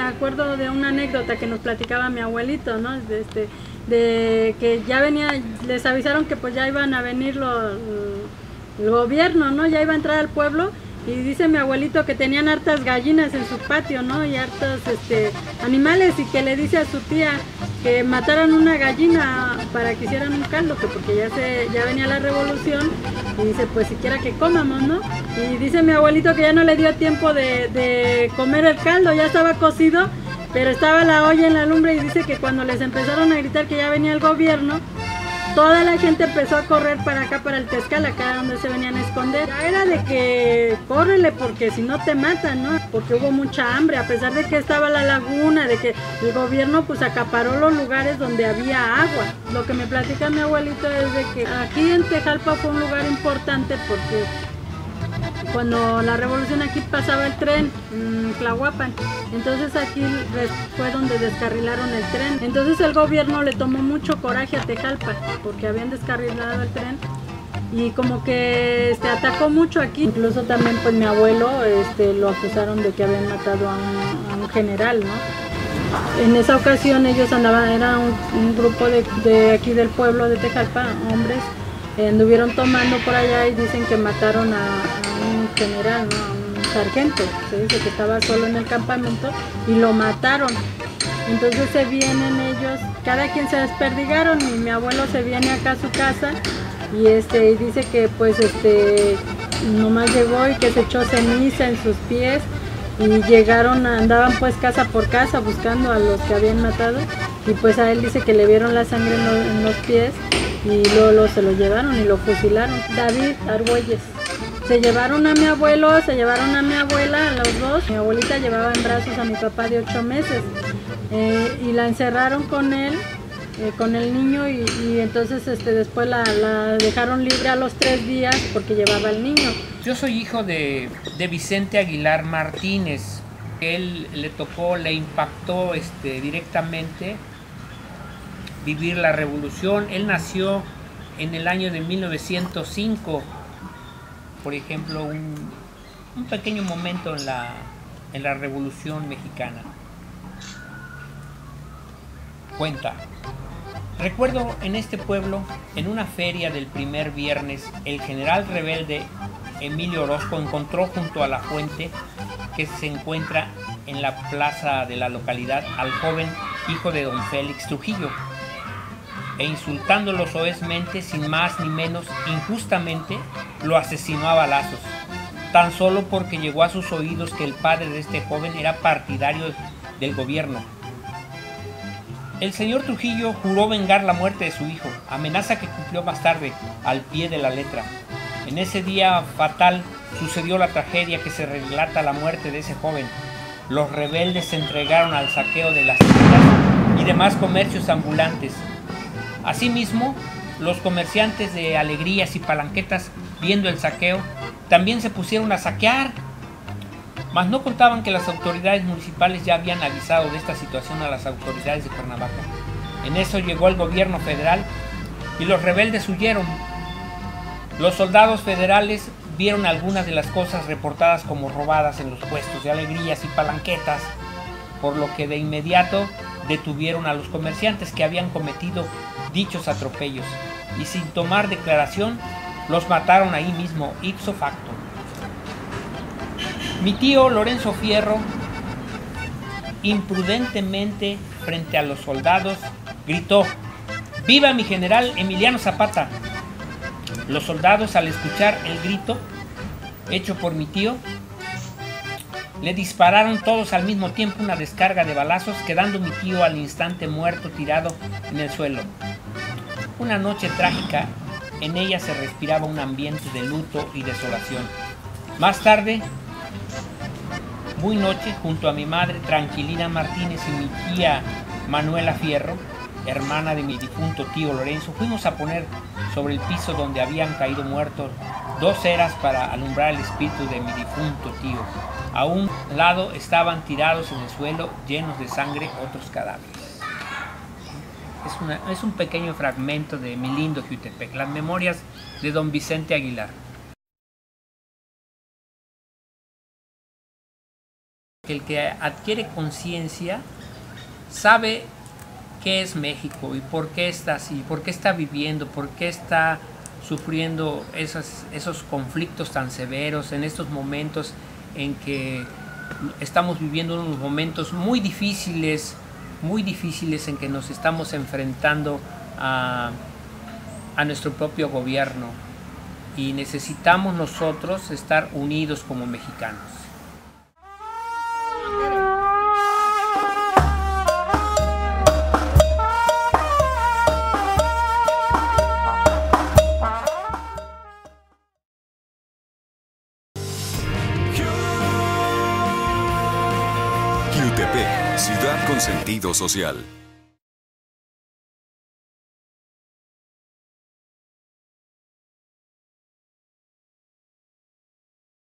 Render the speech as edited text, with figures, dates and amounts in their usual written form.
acuerdo de una anécdota que nos platicaba mi abuelito, ¿no? De que ya venía, les avisaron que pues ya iban a venir el gobierno, ¿no? Ya iba a entrar al pueblo. Y dice mi abuelito que tenían hartas gallinas en su patio, ¿no? Y hartos animales, y que le dice a su tía que mataran una gallina para que hicieran un caldo, que porque ya venía la revolución, y dice pues siquiera que comamos, ¿no? Y dice mi abuelito que ya no le dio tiempo de comer el caldo, ya estaba cocido, pero estaba la olla en la lumbre, y dice que cuando les empezaron a gritar que ya venía el gobierno, toda la gente empezó a correr para acá, para el Tezcal, acá donde se venían a esconder. Ya era de que córrele porque si no te matan, ¿no? Porque hubo mucha hambre, a pesar de que estaba la laguna, de que el gobierno pues acaparó los lugares donde había agua. Lo que me platica mi abuelito es de que aquí en Tejalpa fue un lugar importante porque cuando la revolución aquí pasaba el tren, Tlahuapan, entonces aquí fue donde descarrilaron el tren. Entonces el gobierno le tomó mucho coraje a Tejalpa porque habían descarrilado el tren y como que atacó mucho aquí. Incluso también pues mi abuelo lo acusaron de que habían matado a un general, ¿no? En esa ocasión ellos andaban, era un grupo de aquí del pueblo de Tejalpa, hombres, anduvieron tomando por allá y dicen que mataron a un general, ¿no? A un sargento, se dice que estaba solo en el campamento y lo mataron. Entonces se vienen ellos, cada quien se desperdigaron, y mi abuelo se viene acá a su casa y y dice que pues nomás llegó y que se echó ceniza en sus pies, y llegaron, andaban pues casa por casa buscando a los que habían matado, y pues a él dice que le vieron la sangre en los pies, y luego se lo llevaron y lo fusilaron. David Argüelles. Se llevaron a mi abuelo, se llevaron a mi abuela, a los dos. Mi abuelita llevaba en brazos a mi papá de 8 meses y la encerraron con él, con el niño, y entonces después la dejaron libre a los 3 días porque llevaba al niño. Yo soy hijo de Vicente Aguilar Martínez. Él le impactó directamente vivir la revolución. Él nació en el año de 1905, por ejemplo, un pequeño momento en la Revolución Mexicana. Cuenta: recuerdo en este pueblo, en una feria del primer viernes, el general rebelde Emilio Orozco encontró junto a la fuente que se encuentra en la plaza de la localidad al joven hijo de don Félix Trujillo, e insultándolo soezmente, sin más ni menos, injustamente, lo asesinó a balazos, tan solo porque llegó a sus oídos que el padre de este joven era partidario del gobierno. El señor Trujillo juró vengar la muerte de su hijo, amenaza que cumplió más tarde, al pie de la letra. En ese día fatal sucedió la tragedia que se relata, la muerte de ese joven. Los rebeldes se entregaron al saqueo de las tiendas y demás comercios ambulantes. Asimismo, los comerciantes de alegrías y palanquetas, viendo el saqueo, también se pusieron a saquear. Mas no contaban que las autoridades municipales ya habían avisado de esta situación a las autoridades de Cuernavaca. En eso llegó el gobierno federal y los rebeldes huyeron. Los soldados federales vieron algunas de las cosas reportadas como robadas en los puestos de alegrías y palanquetas, por lo que de inmediato detuvieron a los comerciantes que habían cometido dichos atropellos y, sin tomar declaración, los mataron ahí mismo, ipso facto. Mi tío Lorenzo Fierro, imprudentemente frente a los soldados, gritó: ¡Viva mi general Emiliano Zapata! Los soldados, al escuchar el grito hecho por mi tío, le dispararon todos al mismo tiempo una descarga de balazos, quedando mi tío al instante muerto, tirado en el suelo. Una noche trágica, en ella se respiraba un ambiente de luto y desolación. Más tarde, muy noche, junto a mi madre Tranquilina Martínez y mi tía Manuela Fierro, hermana de mi difunto tío Lorenzo, fuimos a poner sobre el piso donde habían caído muertos 2 ceras para alumbrar el espíritu de mi difunto tío. A un lado estaban tirados en el suelo, llenos de sangre, otros cadáveres. Es un pequeño fragmento de Mi lindo Jiutepec, las memorias de don Vicente Aguilar. que el que adquiere conciencia sabe qué es México y por qué está así, por qué está viviendo, por qué está sufriendo esos conflictos tan severos en estos momentos en que estamos viviendo unos momentos muy difíciles en que nos estamos enfrentando a nuestro propio gobierno, y necesitamos nosotros estar unidos como mexicanos. Jiutepec, ciudad con sentido social.